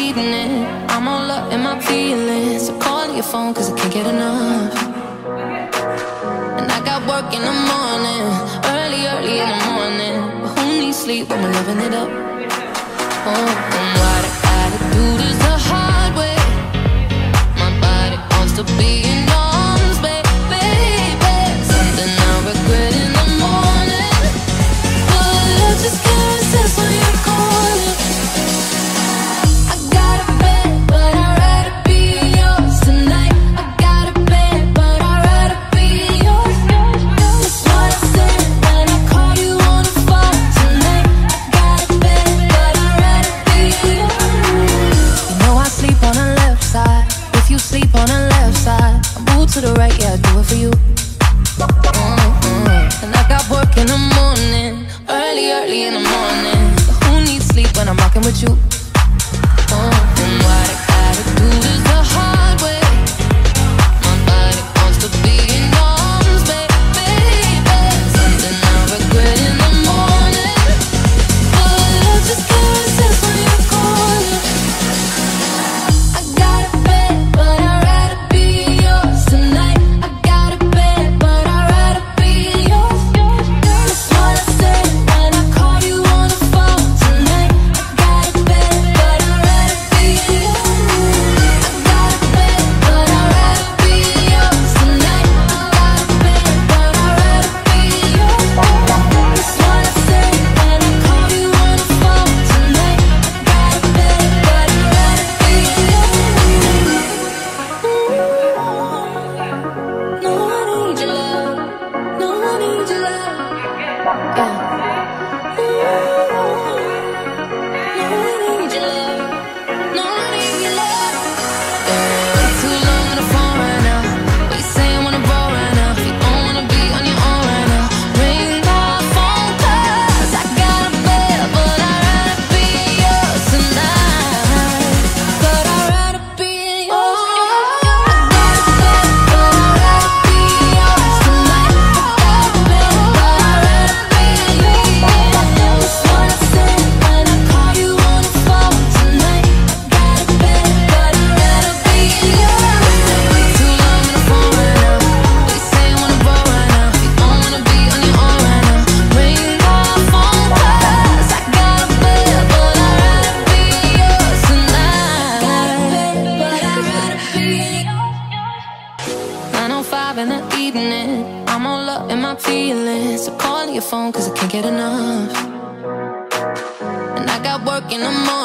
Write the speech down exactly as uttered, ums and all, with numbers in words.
evening, I'm all up in my feelings. So call your phone cause I can't get enough. And I got work in the morning, early, early in the morning. But who needs sleep when we're loving it up? Oh, and what I gotta do this the hard way. My body wants to be in arms, baby, baby. Something I regret in the morning, but I just can't resist when you're calling. I got a bed, but I'd rather be yours tonight. I got a bed, but I'd rather be yours. That's what I said when I called you on the phone tonight. I got a bed, but I'd rather be yours. You know I sleep on the left side. If you sleep on the left side, I move to the right, yeah, I do it for you. Mm-hmm. And I got work in the morning, early, early in the morning. But who needs sleep when I'm rocking with you? Oh, and what I gotta do is the hard way. My body wants to be in arms, baby, baby. Something I regret in the morning, but I just can't resist when you're calling. I got a bed, but I'd rather be yours tonight. I got a bed, but I'd rather be yours. That's what I said when I called you on the phone tonight. I got a bed, but I'd rather be yours. I got a bed, but I'd rather be yours tonight. I got a bed, but I'd rather be yours. That's what I said when I called you on the phone tonight. I got a bed, but I'd rather be yours. No, I need your love. No, I need your love. Yeah. No, I need your love. No, I need your love. Yeah. Way too long on the phone right now. What you saying when I'm bored right now? If you don't wanna be on your own right now, ring my phone cause I got a bed, but I'd rather be yours tonight. But I'd rather be yours. I got a bed, but I'd rather be yours tonight. I got a bed, but I'd rather be yours. That's what I said when I called you on the phone tonight. I got a bed, but I'd rather be yours. Way too long on the phone right now. What you saying when I'm bored right now? If you don't wanna be on your own right now, ring my phone cause I got a bed, but I'd rather be yours tonight. Got a bed, but I'd rather be yours. nine oh five in the evening, I'm all up in my feelings. So call your phone cause I can't get enough. And I got work in the morning,